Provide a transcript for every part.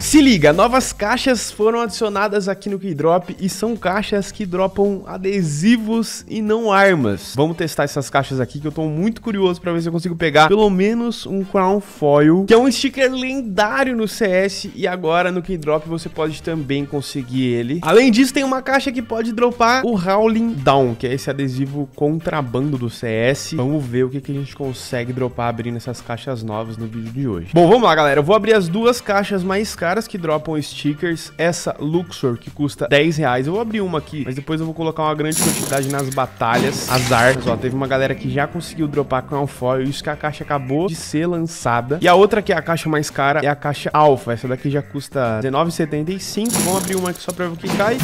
Se liga, novas caixas foram adicionadas aqui no Keydrop e são caixas que dropam adesivos e não armas. Vamos testar essas caixas aqui que eu tô muito curioso pra ver se eu consigo pegar pelo menos um Crown Foil, que é um sticker lendário no CS, e agora no Keydrop você pode também conseguir ele. Além disso, tem uma caixa que pode dropar o Howling Down, que é esse adesivo contrabando do CS. Vamos ver o que a gente consegue dropar abrindo essas caixas novas no vídeo de hoje. Bom, vamos lá, galera. Eu vou abrir as duas caixas mais caras que dropam stickers. Essa Luxor, que custa R$10. Eu vou abrir uma aqui, mas depois eu vou colocar uma grande quantidade nas batalhas. Azar. Ó, teve uma galera que já conseguiu dropar Crown Foil. Isso que a caixa acabou de ser lançada. E a outra, que é a caixa mais cara, é a caixa Alpha. Essa daqui já custa R$19,75. Vamos abrir uma aqui só pra ver o que cai.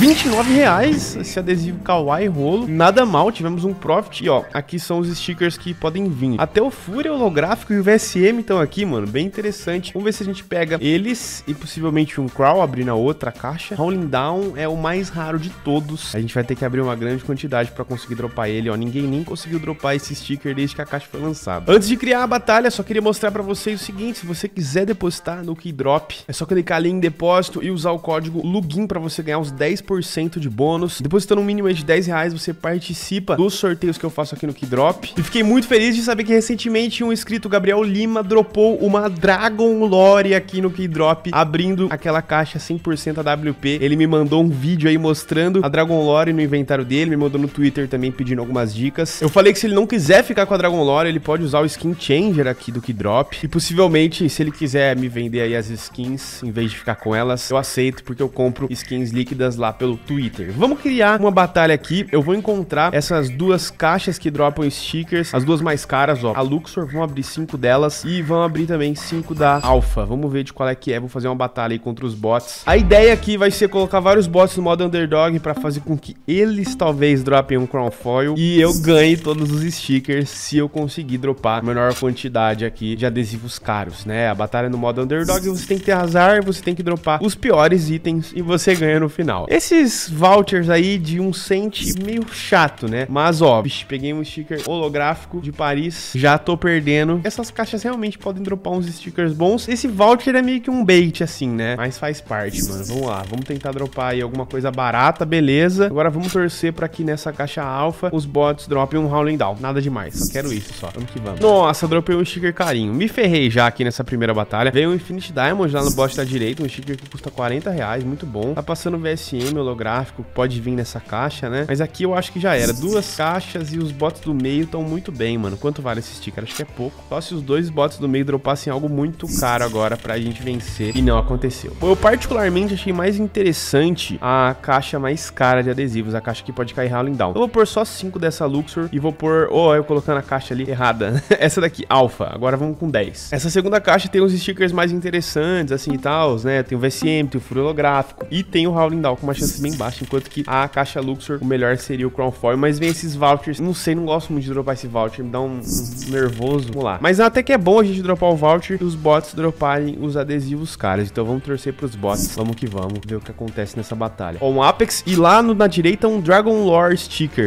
R$29. Esse adesivo Kawaii rolo. Nada mal, tivemos um profit. E ó, aqui são os stickers que podem vir. Até o Fúria holográfico e o VSM estão aqui, mano. Bem interessante. Vamos ver se a gente pega eles e possivelmente um Crow abrir na outra caixa. Howling Down é o mais raro de todos. A gente vai ter que abrir uma grande quantidade pra conseguir dropar ele, ó. Ninguém nem conseguiu dropar esse sticker desde que a caixa foi lançada. Antes de criar a batalha, só queria mostrar pra vocês o seguinte: se você quiser depositar no Keydrop, é só clicar ali em depósito e usar o código LUGIN pra você ganhar os 10% de bônus. Depositando um mínimo de R$10, você participa dos sorteios que eu faço aqui no Keydrop. E fiquei muito feliz de saber que recentemente um inscrito, Gabriel Lima, dropou uma Dragon Lore aqui no Keydrop, abrindo aquela caixa 100% AWP. Ele me mandou um vídeo aí mostrando a Dragon Lore no inventário dele, me mandou no Twitter também pedindo algumas dicas. Eu falei que se ele não quiser ficar com a Dragon Lore, ele pode usar o Skin Changer aqui do Keydrop. E possivelmente, se ele quiser me vender aí as skins, em vez de ficar com elas, eu aceito, porque eu compro skins líquidas lá pelo Twitter. Vamos criar uma batalha aqui. Eu vou encontrar essas duas caixas que dropam stickers, as duas mais caras, ó. A Luxor, vamos abrir 5 delas e vamos abrir também 5 da Alpha. Vamos ver de qual é que é. Vou fazer uma batalha aí contra os bots. A ideia aqui vai ser colocar vários bots no modo Underdog pra fazer com que eles talvez dropem um Crown Foil e eu ganhe todos os stickers se eu conseguir dropar a menor quantidade aqui de adesivos caros, né? A batalha no modo Underdog, você tem que ter azar, você tem que dropar os piores itens e você ganha no final. Esses vouchers aí de 1 cent, meio chato, né? Mas ó, bicho, peguei um sticker holográfico de Paris, já tô perdendo. Essas caixas realmente podem dropar uns stickers bons. Esse voucher é meio que um bait assim, né? Mas faz parte, mano. Vamos lá, vamos tentar dropar aí alguma coisa barata, beleza. Agora vamos torcer pra que nessa caixa Alpha os bots dropem um Howling Down. Nada demais, só quero isso só. Vamos que vamos. Nossa, dropei um sticker carinho. Me ferrei já aqui nessa primeira batalha. Veio um Infinity Diamond lá no bot da direita, um sticker que custa R$40, muito bom. Tá passando VSM holográfico, pode vir nessa caixa, né? Mas aqui eu acho que já era. Duas caixas e os bots do meio estão muito bem, mano. Quanto vale esse sticker? Acho que é pouco. Só se os dois bots do meio dropassem algo muito caro agora pra gente vencer. E não aconteceu. Eu particularmente achei mais interessante a caixa mais cara de adesivos. A caixa que pode cair Howling Down. Eu vou pôr só 5 dessa Luxor e vou pôr... Oh, eu colocando a caixa ali errada. Essa daqui, Alpha. Agora vamos com 10. Essa segunda caixa tem uns stickers mais interessantes, assim e tal, né? Tem o VSM, tem o furo holográfico e tem o Howling Down com uma chance bem baixa, enquanto que a caixa Luxor, o melhor seria o Crown Foil, mas vem esses vouchers. Não sei, não gosto muito de dropar esse voucher, me dá um nervoso. Vamos lá. Mas até que é bom a gente dropar o voucher e os bots droparem os adesivos caros. Então vamos torcer pros bots. Vamos que vamos ver o que acontece nessa batalha. Ó, um Apex e lá na direita um Dragon Lore sticker,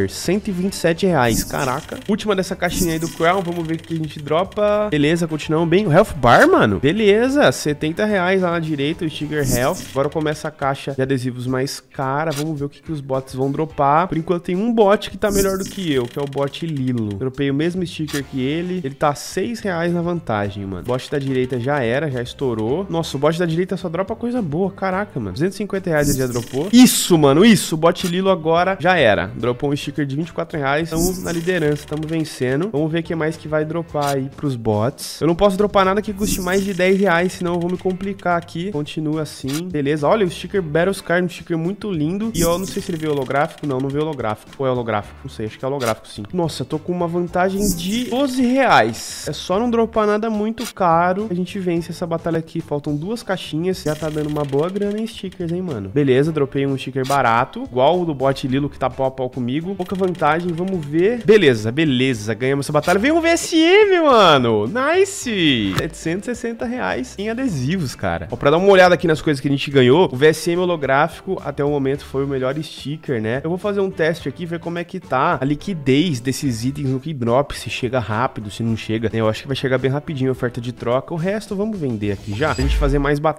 R$127. Caraca. Última dessa caixinha aí do Crown, vamos ver o que a gente dropa. Beleza, continuamos bem. O Health Bar, mano. Beleza, R$70 lá na direita, o sticker Health. Agora começa a caixa de adesivos mais cara. Vamos ver o que os bots vão dropar. Por enquanto tem um bot que tá melhor do que eu, que é o bot Lilo. Dropei o mesmo sticker que ele. Ele tá R$6 na vantagem, mano. O bot da direita já era, já estourou. Nossa, o bot da direita só dropa coisa boa. Caraca, mano. R$250 ele já dropou. Isso, mano, isso. O bot Lilo agora já era. Dropou um sticker de R$24. Estamos na liderança, estamos vencendo. Vamos ver o que mais que vai dropar aí pros bots. Eu não posso dropar nada que custe mais de R$10, senão eu vou me complicar aqui. Continua assim. Beleza. Olha, o sticker Battlescar, um sticker muito lindo. E eu não sei se ele veio holográfico. Não, não veio holográfico. Ou é holográfico? Não sei, acho que é holográfico sim. Nossa, tô com uma vantagem de R$12. É só não dropar nada muito caro. A gente vence essa batalha aqui. Faltam 2 caixinhas. Já tá dando uma boa grana em stickers, hein, mano. Beleza, dropei um sticker barato. Igual o do bot Lilo que tá pau a pau comigo. Pouca vantagem, vamos ver. Beleza, beleza. Ganhamos essa batalha. Veio um VSM, mano. Nice. R$760 em adesivos, cara. Ó, pra dar uma olhada aqui nas coisas que a gente ganhou, o VSM holográfico até o momento foi o melhor sticker, né? Eu vou fazer um teste aqui, ver como é que tá a liquidez desses itens no Keydrop, se chega rápido, se não chega. Eu acho que vai chegar bem rapidinho a oferta de troca. O resto vamos vender aqui já, pra gente fazer mais batalha.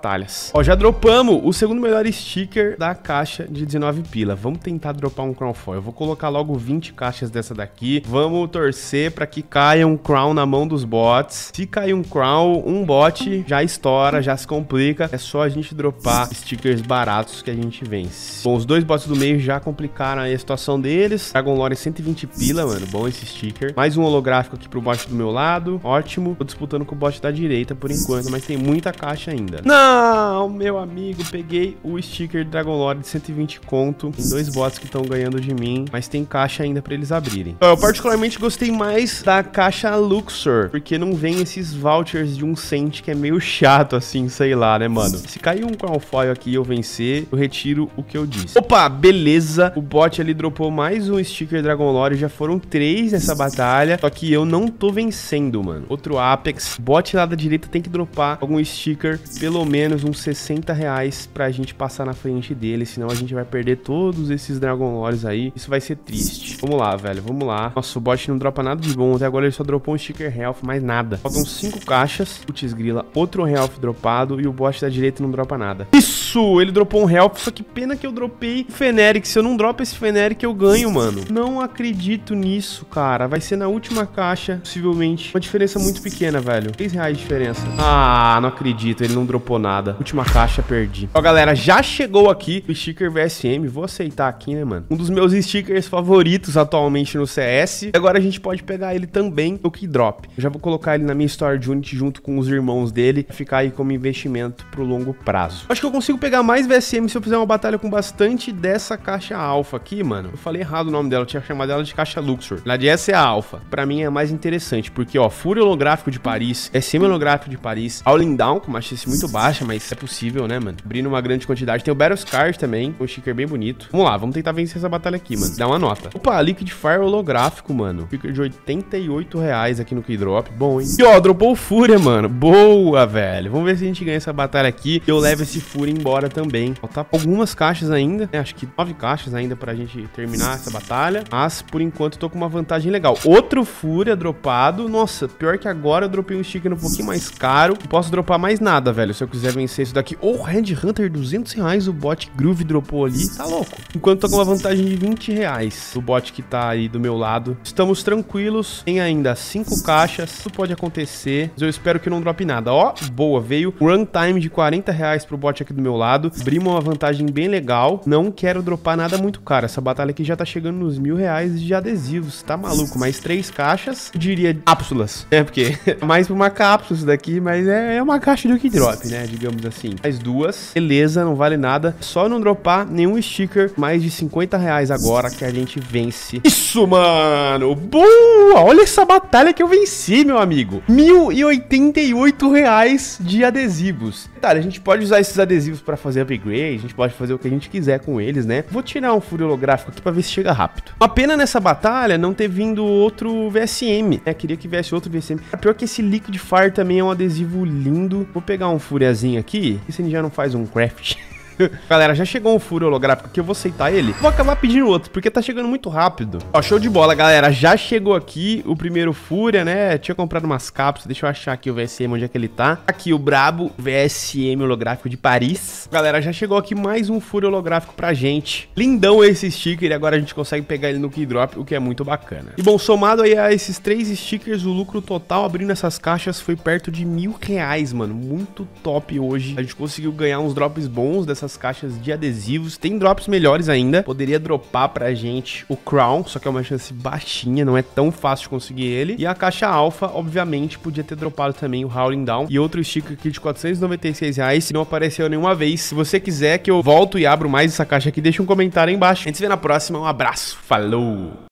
batalhas. Ó, já dropamos o segundo melhor sticker da caixa de 19 pila. Vamos tentar dropar um Crown Foil. Eu vou colocar logo 20 caixas dessa daqui. Vamos torcer pra que caia um Crown na mão dos bots. Se cair um Crown, um bot já estoura, já se complica. É só a gente dropar stickers baratos que a gente vence. Bom, os dois bots do meio já complicaram aí a situação deles. Dragon Lore 120 pila, mano. Bom esse sticker. Mais um holográfico aqui pro bot do meu lado. Ótimo. Tô disputando com o bot da direita por enquanto, mas tem muita caixa ainda. Não, meu amigo, peguei o sticker de Dragon Lore de 120 conto. Tem dois bots que estão ganhando de mim, mas tem caixa ainda pra eles abrirem. Eu particularmente gostei mais da caixa Luxor, porque não vem esses vouchers de 1 cent, que é meio chato assim, sei lá, né, mano? Se cair um Crown Foil aqui e eu vencer, eu retiro o que eu disse. Opa, beleza. O bot ali dropou mais um sticker Dragon Lore, já foram 3 nessa batalha, só que eu não tô vencendo, mano. Outro Apex. Bot lá da direita tem que dropar algum sticker, pelo menos uns 60 reais pra gente passar na frente dele, senão a gente vai perder todos esses Dragon Lores aí. Isso vai ser triste. Vamos lá, velho, vamos lá. Nossa, o bot não dropa nada de bom. Até agora ele só dropou um sticker Health, mais nada. Faltam 5 caixas. Putz grila, outro Health dropado e o bot da direita não dropa nada. Isso! Ele dropou um Health, só que pena que eu dropei o Feneric. Se eu não dropo esse Feneric, eu ganho, mano. Não acredito nisso, cara. Vai ser na última caixa, possivelmente. Uma diferença muito pequena, velho. 3 reais de diferença. Ah, não acredito. Ele não dropou nada. Última caixa, perdi. Ó, galera, já chegou aqui o sticker VSM. Vou aceitar aqui, né, mano? Um dos meus stickers favoritos atualmente no CS. E agora a gente pode pegar ele também no Keydrop. Eu já vou colocar ele na minha Store de Unity junto com os irmãos dele. Ficar aí como investimento pro longo prazo. Acho que eu consigo pegar mais VSM se eu fizer uma batalha com bastante dessa caixa alfa aqui, mano. Eu falei errado o nome dela. Eu tinha chamado ela de caixa Luxor. Na verdade, essa é a alfa. Pra mim é mais interessante. Porque, ó, Fúria holográfico de Paris. SM holográfico de Paris. Howling Down com uma chance muito baixa, mas é possível, né, mano? Abrindo uma grande quantidade. Tem o Battle Scar também. Um sticker bem bonito. Vamos lá, vamos tentar vencer essa batalha aqui, mano. Dá uma nota. Opa, Liquid Fire holográfico, mano. Sticker de 88 reais aqui no Keydrop. Bom, hein? E, ó, dropou o Fúria, mano. Boa, velho. Vamos ver se a gente ganha essa batalha aqui. E eu levo esse Fúria embora também. Falta algumas caixas ainda, né? Acho que 9 caixas ainda pra gente terminar essa batalha. Mas, por enquanto, eu tô com uma vantagem legal. Outro Fúria dropado. Nossa, pior que agora eu dropei um sticker um pouquinho mais caro. Não posso dropar mais nada, velho, se eu quiser vencer isso daqui. Oh, Red Hunter, 200 reais. O bot Groove dropou ali. Tá louco. Enquanto tô com uma vantagem de 20 reais. O bot que tá aí do meu lado. Estamos tranquilos. Tem ainda 5 caixas. Tudo pode acontecer. Mas eu espero que não drope nada. Ó, boa. Veio um runtime de 40 reais pro bot aqui do meu lado. Abrimos uma vantagem bem legal. Não quero dropar nada muito caro. Essa batalha aqui já tá chegando nos 1000 reais de adesivos. Tá maluco? Mais 3 caixas. Eu diria cápsulas. É, porque é mais pra uma cápsula isso daqui. Mas é uma caixa de Keydrop, né? Digamos assim. Mais 2. Beleza, não vale nada. Só não dropar nenhum sticker. Mais de 50 reais agora que a gente vence. Isso, mano! Boa! Olha essa batalha que eu venci, meu amigo. 1.088 reais de adesivos. Tá, a gente pode usar esses adesivos pra fazer upgrade. A gente pode fazer o que a gente quiser com eles, né? Vou tirar um Fúria holográfico aqui pra ver se chega rápido. Uma pena nessa batalha não ter vindo outro VSM. Queria que viesse outro VSM. Pior que esse Liquid Fire também é um adesivo lindo. Vou pegar um Fúriazinho aqui. E se ele já não faz um craft? Galera, já chegou um Fúria holográfico aqui, eu vou aceitar ele. Vou acabar pedindo outro, porque tá chegando muito rápido. Ó, show de bola, galera. Já chegou aqui o primeiro Fúria, né? Tinha comprado umas cápsulas, deixa eu achar aqui o VSM, onde é que ele tá. Aqui o brabo VSM holográfico de Paris. Galera, já chegou aqui mais um Fúria holográfico pra gente. Lindão esse sticker e agora a gente consegue pegar ele no Keydrop, o que é muito bacana. E bom, somado aí a esses 3 stickers, o lucro total abrindo essas caixas foi perto de 1000 reais, mano. Muito top hoje. A gente conseguiu ganhar uns drops bons dessas caixas de adesivos. Tem drops melhores ainda. Poderia dropar pra gente o Crown, só que é uma chance baixinha, não é tão fácil de conseguir ele. E a caixa alfa, obviamente, podia ter dropado também o Howling Down. E outro sticker aqui de 496 reais, se não apareceu nenhuma vez. Se você quiser que eu volto e abro mais essa caixa aqui, deixa um comentário aí embaixo. A gente se vê na próxima. Um abraço. Falou!